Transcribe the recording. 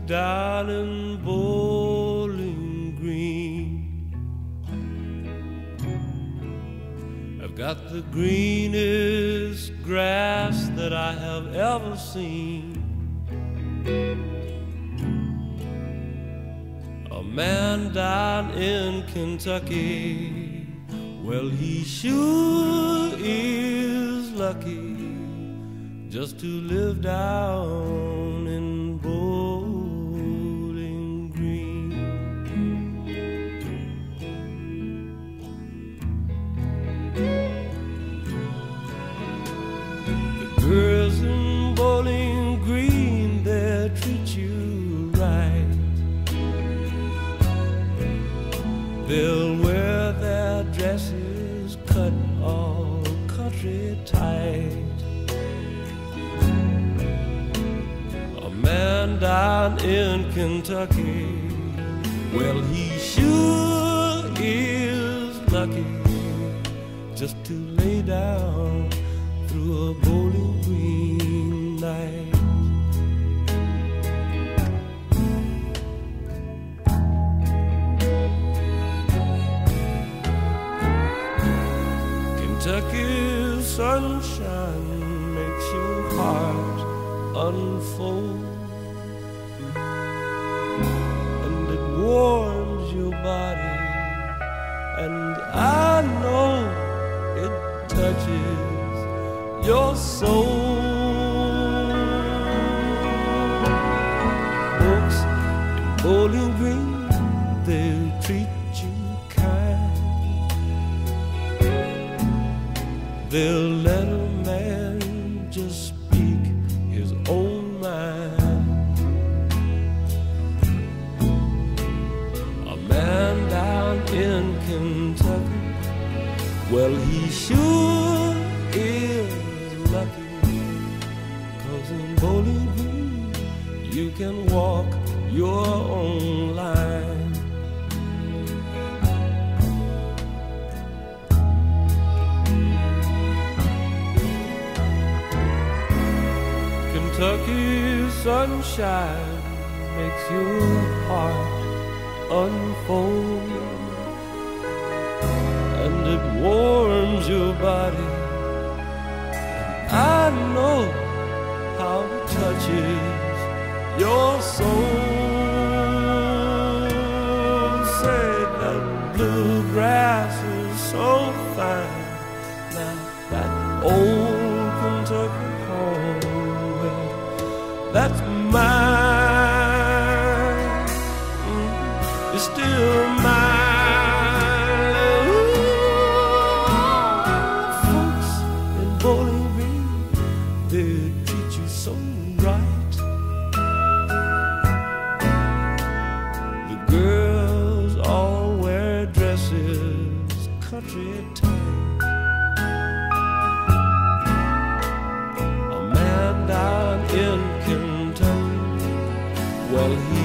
down in Bowling Green. I've got the greenest grass that I have ever seen. A man down in Kentucky, well, he sure is lucky just to live down in Bowling Green. The girls in Bowling Green, they treat you right. They'll wear their dresses cut all country tight. A man down in Kentucky, well, he sure is lucky just to lay down through a Bowling Green night. Kentucky's sunshine makes your heart unfold, and it warms your body, and I know it touches your soul. Folks in Bowling Green, they'll treat you kind. They'll let a man just speak his own mind. A man down in Kentucky, well, he sure is lucky, 'cause in Bowling Green you can walk your own line. Kentucky's sunshine makes your heart unfold, and it warms your body, and I know how it touches your soul. Say that bluegrass is so fine, now that old Kentucky home, well, that's mine, it's still mine. Ooh, folks in Bowling Green, they treat you so right. The girls all wear dresses country tight. A man down in Kentucky, well, he